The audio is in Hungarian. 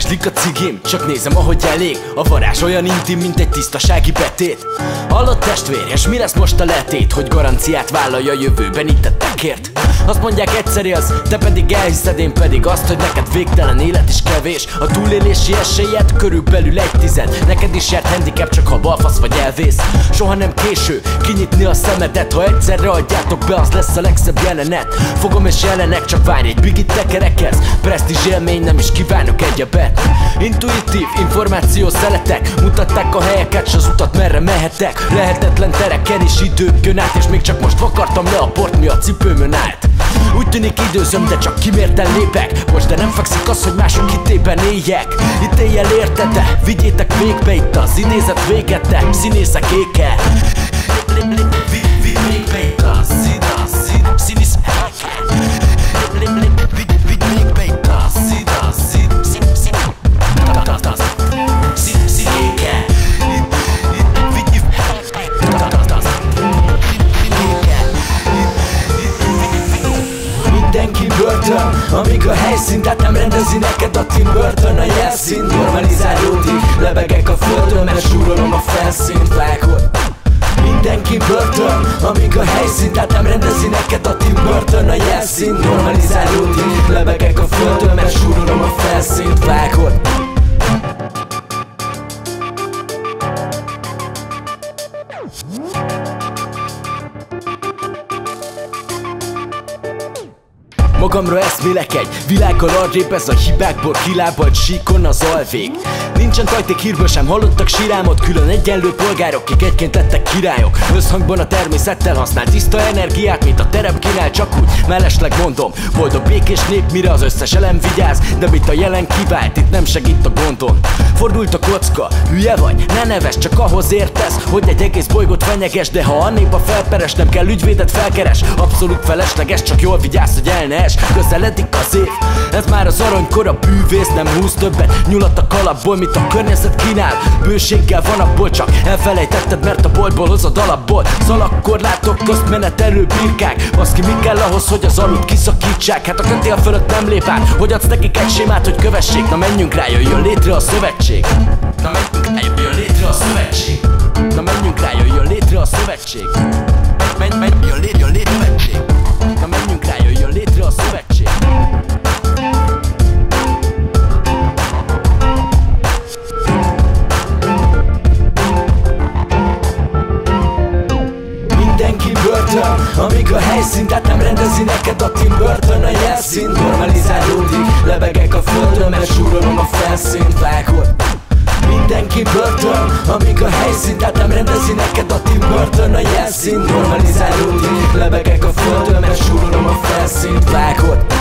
Ízlik a cigim, csak nézem ahogy elég. A varázs olyan intim, mint egy tisztasági betét. Hallott testvér, és mi lesz most a letét? Hogy garanciát vállalja a jövőben itt tettekért. Azt mondják egyszer élsz, te pedig elhiszed, én pedig azt, hogy neked végtelen élet is kevés. A túlélési esélyed körülbelül 1/10. Neked is járt handicap, csak ha balfasz vagy elvész. Soha nem késő kinyitni a szemedet. Ha egyszerre adjátok be, az lesz a legszebb jelenet. Fogom és jelenek, csak várj egy bigit tekerekelsz. Presztízs élmény, nem is kívánok egyebet. Intuitív információ szeletek mutatták a helyeket, s az utat merre mehetek. Lehetetlen tereken is idők jön át, és még csak most vakartam le a port, mi a cipőmön állt. Úgy tűnik időzöm, de csak kimérten lépek. Most de nem fekszik az, hogy mások hitében éljek. Itt éjjel érted, de vigyétek végbe itt az idézet véget, de színészek éke. Végbe itt az színészek éke. Végbe itt az mindenki börtön, amíg a helyszínt nem rendezi neked a Tim Burton. A jelszín normalizálódik, lebegek a földön, mert súrolom a felszínt. Vágod. Mindenki börtön, amíg a helyszínt nem rendezi neked a Tim Burton. A jelszín normalizálódik, lebegek a földön, mert súrolom a felszínt. Vágod. Magamra eszmélek egy világgal arrébb, ez a hibákból kilábalt síkon az alvég. Nincsen tajték, hírből sem hallottak sírámot, külön egyenlő polgárok, kik egyként lettek királyok. Összhangban a természettel használ tiszta energiát, mint a terem kínál, csak úgy mellesleg mondom. Boldog békés nép, mire az összes elem vigyáz, de mit a jelen kivált, itt nem segít a gondon. Fordult a kocka, hülye vagy? Ne nevess, csak ahhoz értesz, hogy egy egész bolygót fenyeges. De ha a nép a felperes, nem kell ügyvédet felkeres. Abszolút felesleges, csak jól vigyázz, hogy el ne ess. Közeledik az év, ez már az aranykor, a bűvész nem húz többet. Nyulat a kalapból, mit a környezet kínál. Bőséggel van abból, csak elfelejtetted, mert a boltból hozod alapból. Szalagkorlátok közt menetelő birkák. Baszki, mi kell ahhoz, hogy az alut kiszakítsák? Hát a kötél fölött nem lép át, hogy adsz nekik egy sémát, hogy kövessék. Na menjünk rá, jöjjön létre a szövetség. Na menjünk rá, jöjjön létre a szövetség. Na menjünk rá, jöjjön létre a szövetség. Jöjjön létre a szövetség. Na menjünk rá, jöjjön létre a szövetség. Mindenki börtön, amíg a helyszínt nem rendezi neked a Tim Burton. A jelszín normalizálódik, lebegek a földön, mert súrolom a felszínt. Vágod. Mindenki börtön, amíg a helyszínt nem rendezi neked a Tim Burton. A jelszín normalizálódik, lebegek a földön, mert súrolom a felszínt. Vágod.